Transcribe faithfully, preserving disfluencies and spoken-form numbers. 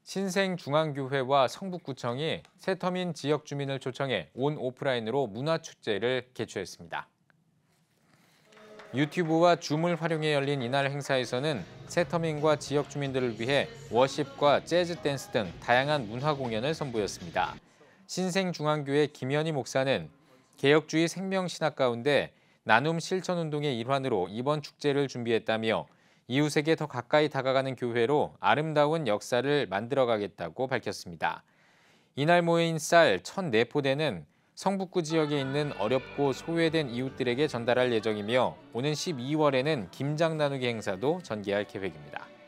신생중앙교회와 성북구청이 새터민 지역 주민을 초청해 온 오프라인으로 문화축제를 개최했습니다. 유튜브와 줌을 활용해 열린 이날 행사에서는 새터민과 지역 주민들을 위해 워십과 재즈 댄스 등 다양한 문화 공연을 선보였습니다. 신생중앙교회 김현희 목사는 개혁주의 생명신학 가운데 나눔 실천운동의 일환으로 이번 축제를 준비했다며 이웃에게 더 가까이 다가가는 교회로 아름다운 역사를 만들어가겠다고 밝혔습니다. 이날 모인 쌀 천사 포대는 성북구 지역에 있는 어렵고 소외된 이웃들에게 전달할 예정이며 오는 십이월에는 김장 나누기 행사도 전개할 계획입니다.